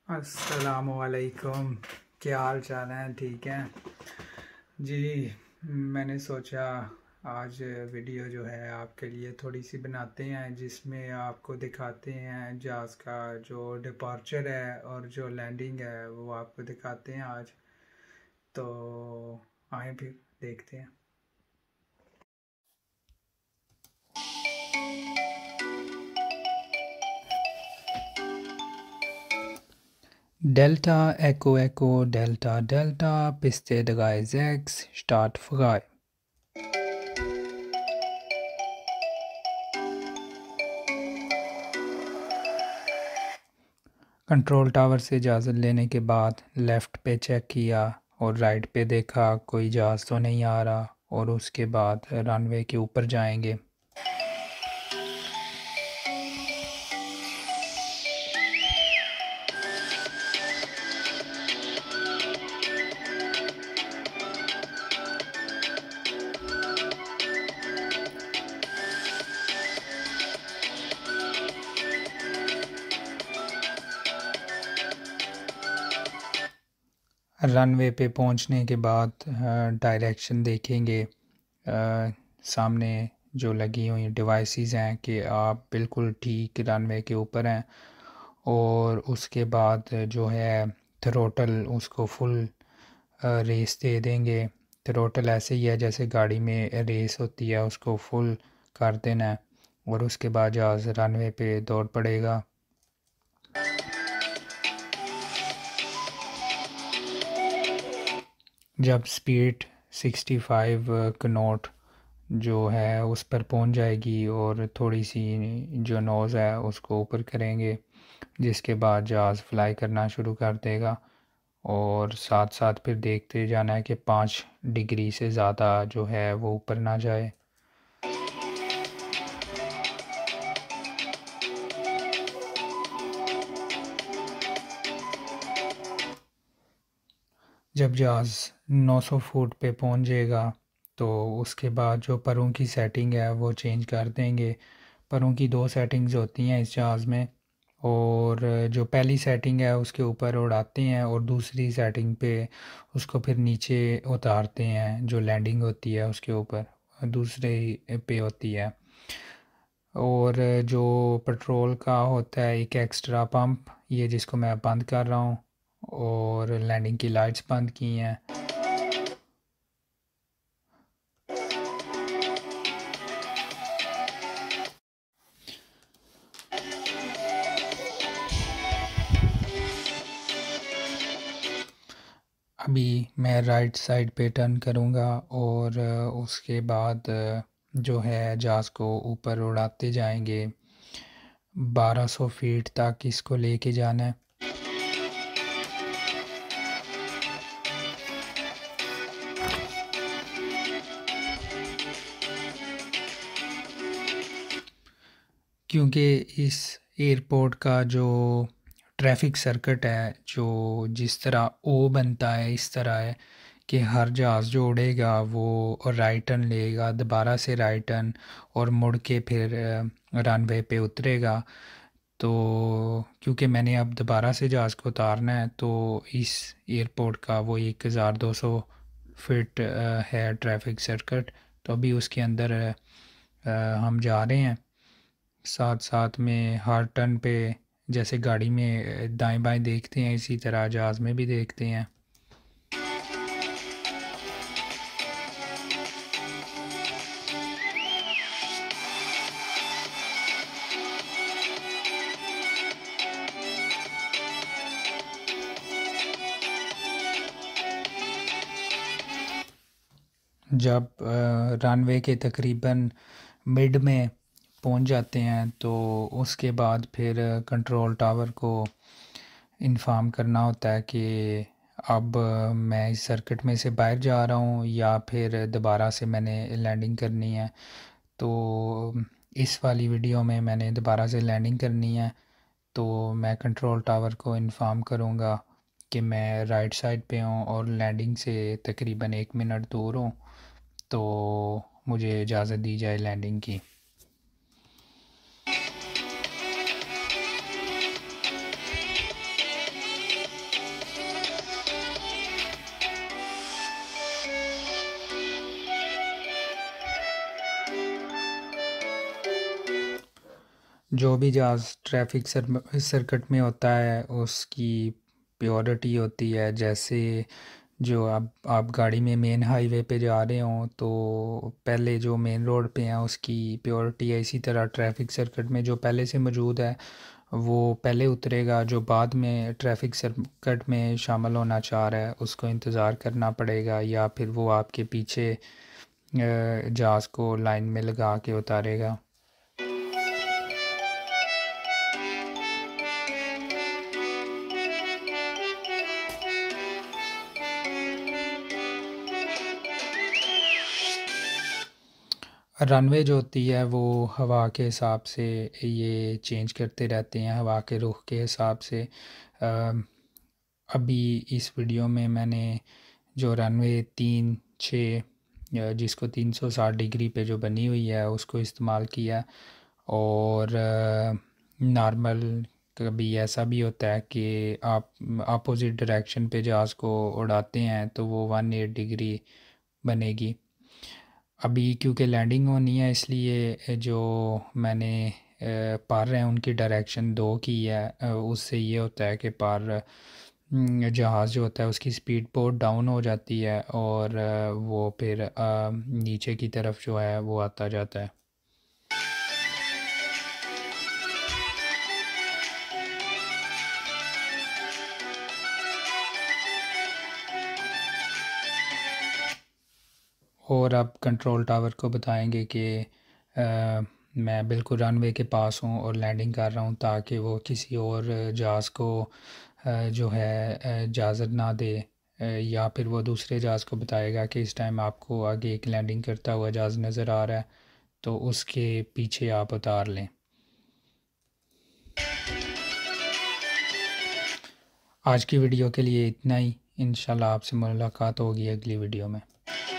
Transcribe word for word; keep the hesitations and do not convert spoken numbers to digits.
अस्सलामुअलैकुम। क्या हाल चाल है? ठीक है जी। मैंने सोचा आज वीडियो जो है आपके लिए थोड़ी सी बनाते हैं, जिसमें आपको दिखाते हैं जहाज़ का जो डिपार्चर है और जो लैंडिंग है वो आपको दिखाते हैं आज। तो आए फिर देखते हैं। Delta Echo Echo Delta Delta Piste drei sechs Start frei। Control tower से इजाज़त लेने के बाद लेफ़्ट पे चेक किया और राइट पे देखा कोई जहाज़ तो नहीं आ रहा, और उसके बाद रनवे के ऊपर जाएंगे। रनवे पे पहुंचने के बाद डायरेक्शन देखेंगे, आ, सामने जो लगी हुई डिवाइसेस हैं कि आप बिल्कुल ठीक रनवे के ऊपर हैं, और उसके बाद जो है थ्रोटल उसको फुल रेस दे देंगे। थ्रोटल ऐसे ही है जैसे गाड़ी में रेस होती है, उसको फुल कर देना है, और उसके बाद जहाज़ रनवे पे दौड़ पड़ेगा। जब स्पीड पैंसठ नॉट जो है उस पर पहुंच जाएगी और थोड़ी सी जो नोज़ है उसको ऊपर करेंगे, जिसके बाद जहाज़ फ्लाई करना शुरू कर देगा। और साथ साथ फिर देखते जाना है कि पाँच डिग्री से ज़्यादा जो है वो ऊपर ना जाए। जब जहाज़ नौ सौ फुट पे पहुंच जाएगा तो उसके बाद जो परों की सेटिंग है वो चेंज कर देंगे। परों की दो सेटिंग्स होती हैं इस जहाज़ में, और जो पहली सेटिंग है उसके ऊपर उड़ाते हैं, और दूसरी सेटिंग पे उसको फिर नीचे उतारते हैं। जो लैंडिंग होती है उसके ऊपर दूसरे पे होती है। और जो पेट्रोल का होता है एक एक्स्ट्रा पंप, ये जिसको मैं बंद कर रहा हूँ, और लैंडिंग की लाइट्स बंद की हैं। अभी मैं राइट साइड पे टर्न करूँगा, और उसके बाद जो है जहाज़ को ऊपर उड़ाते जाएंगे। बारह सौ फीट तक इसको लेके जाना है। क्योंकि इस एयरपोर्ट का जो ट्रैफिक सर्किट है, जो जिस तरह ओ बनता है इस तरह है कि हर जहाज़ जो उड़ेगा वो राइट टर्न लेगा, दोबारा से राइट टर्न, और मुड़ के फिर रनवे पे उतरेगा। तो क्योंकि मैंने अब दोबारा से जहाज़ को उतारना है, तो इस एयरपोर्ट का वो एक हज़ार दो सौ फीट है ट्रैफिक सर्किट। तो अभी उसके अंदर अ, हम जा रहे हैं। साथ साथ में हर टर्न पे जैसे गाड़ी में दाएं बाएं देखते हैं, इसी तरह जहाज़ में भी देखते हैं। जब रनवे के तकरीबन मिड में पहुंच जाते हैं तो उसके बाद फिर कंट्रोल टावर को इन्फॉर्म करना होता है कि अब मैं इस सर्किट में से बाहर जा रहा हूँ, या फिर दोबारा से मैंने लैंडिंग करनी है। तो इस वाली वीडियो में मैंने दोबारा से लैंडिंग करनी है, तो मैं कंट्रोल टावर को इन्फॉर्म करूँगा कि मैं राइट साइड पे हूँ और लैंडिंग से तकरीबन एक मिनट दूर हूँ, तो मुझे इजाज़त दी जाए लैंडिंग की। जो भी जहाज़ ट्रैफिक सर सर्किट में होता है उसकी प्योरिटी होती है। जैसे जो आप आप गाड़ी में मेन हाईवे पे जा रहे हों तो पहले जो मेन रोड पे हैं उसकी प्योरिटी है। इसी तरह ट्रैफिक सर्किट में जो पहले से मौजूद है वो पहले उतरेगा, जो बाद में ट्रैफिक सर्किट में शामिल होना चाह रहा है उसको इंतज़ार करना पड़ेगा, या फिर वो आपके पीछे अ, जहाज़ को लाइन में लगा के उतारेगा। रनवे जो होती है वो हवा के हिसाब से ये चेंज करते रहते हैं, हवा के रुख के हिसाब से। अ, अभी इस वीडियो में मैंने जो रनवे तीन छः जिसको तीन सौ साठ डिग्री पे जो बनी हुई है उसको इस्तेमाल किया। और नॉर्मल कभी ऐसा भी होता है कि आप अपोजिट डायरेक्शन पे जहाज़ को उड़ाते हैं तो वो वन एट डिग्री बनेगी। अभी क्योंकि लैंडिंग होनी है इसलिए जो मैंने अ, पार हैं उनकी डायरेक्शन दो की है। अ, उससे ये होता है कि पार हम्म, जहाज़ जो होता है उसकी स्पीड बहुत डाउन हो जाती है और अ, वो फिर अ, नीचे की तरफ जो है वो आता जाता है। और अब कंट्रोल टावर को बताएंगे कि अ, मैं बिल्कुल रनवे के पास हूँ और लैंडिंग कर रहा हूँ ताकि वो किसी और जहाज़ को अ, जो है अ, इजाज़त ना दे। अ, या फिर वो दूसरे जहाज़ को बताएगा कि इस टाइम आपको आगे एक लैंडिंग करता हुआ जहाज़ नज़र आ रहा है तो उसके पीछे आप उतार लें। आज की वीडियो के लिए इतना ही। इंशाल्लाह आपसे मुलाकात होगी अगली वीडियो में।